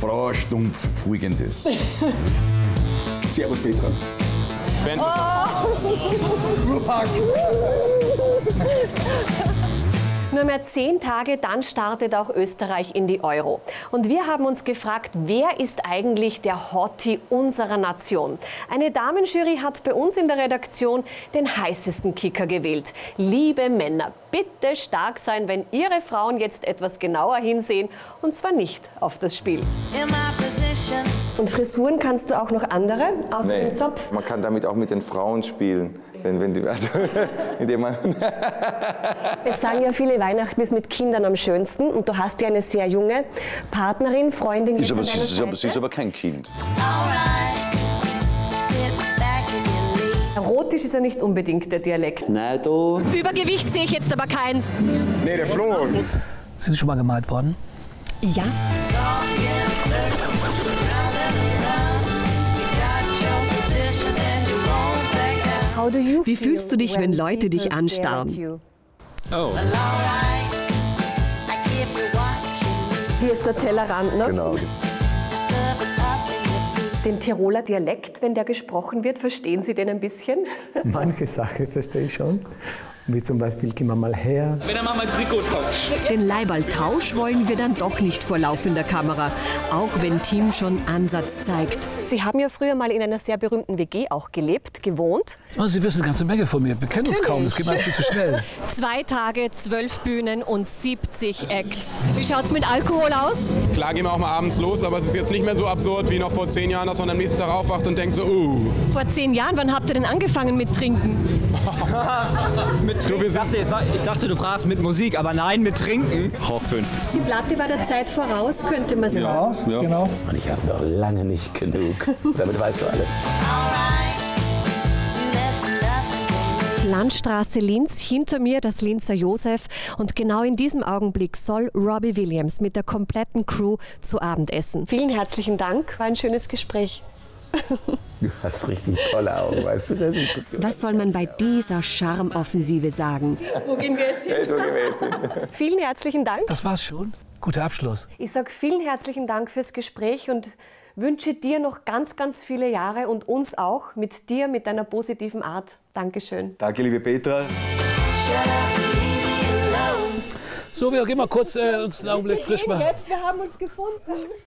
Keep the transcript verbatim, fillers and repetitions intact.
Frau stumpf Folgendes. Servus, Petra. Nur mehr zehn Tage, dann startet auch Österreich in die Euro. Und wir haben uns gefragt, wer ist eigentlich der Hottie unserer Nation? Eine Damenjury hat bei uns in der Redaktion den heißesten Kicker gewählt. Liebe Männer, bitte stark sein, wenn Ihre Frauen jetzt etwas genauer hinsehen, und zwar nicht auf das Spiel. Und Frisuren kannst du auch noch andere, außer Nee, dem Zopf? man kann damit auch mit den Frauen spielen. Wenn, wenn die, also, indem man Jetzt sagen ja viele, Weihnachten ist mit Kindern am schönsten. Und du hast ja eine sehr junge Partnerin, Freundin. Ist aber, an sie, deiner ist, aber, sie Seite. ist aber kein Kind. Erotisch ist ja nicht unbedingt der Dialekt. Nein, da. Übergewicht sehe ich jetzt aber keins. Nee, der Flo. Sind Sie schon mal gemalt worden? Ja. Wie fühlst du dich, wenn Leute dich anstarren? Oh. Hier ist der Tellerrand, ne? genau. Den Tiroler Dialekt, wenn der gesprochen wird, verstehen Sie den ein bisschen? Manche Sachen verstehe ich schon, wie zum Beispiel gehen wir mal her. Wenn er mal mein Trikot tauscht. Den Leiberl-Tausch wollen wir dann doch nicht vor laufender Kamera, auch wenn Tim schon Ansatz zeigt. Sie haben ja früher mal in einer sehr berühmten W G auch gelebt, gewohnt. Oh, Sie wissen eine ganze Menge von mir. Wir kennen uns kaum, das geht mir viel zu schnell. Zwei Tage, zwölf Bühnen und siebzig Acts. Wie schaut's mit Alkohol aus? Klar gehen wir auch mal abends los, aber es ist jetzt nicht mehr so absurd wie noch vor zehn Jahren, dass man am nächsten Tag aufwacht und denkt so, uh. Vor zehn Jahren, wann habt ihr denn angefangen mit Trinken? Mit Du, wir ich, dachte, ich dachte, du fragst mit Musik, aber nein, mit Trinken. Hoch fünf. Die Platte war der Zeit voraus, könnte man sagen. Ja, Ja. genau. Und ich habe noch lange nicht genug. Damit weißt du alles. Landstraße Linz, hinter mir das Linzer Josef. Und genau in diesem Augenblick soll Robbie Williams mit der kompletten Crew zu Abend essen. Vielen herzlichen Dank, war ein schönes Gespräch. Du hast richtig tolle Augen, weißt du das? Was soll man bei dieser Charmoffensive sagen? Wo gehen wir jetzt hin? Hey, so gewählt sind. Vielen herzlichen Dank. Das war's schon. Guter Abschluss. Ich sage vielen herzlichen Dank fürs Gespräch und wünsche dir noch ganz, ganz viele Jahre und uns auch mit dir, mit deiner positiven Art. Dankeschön. Danke, liebe Petra. So, wir gehen mal kurz äh, uns einen Augenblick frisch machen. Wir haben uns gefunden.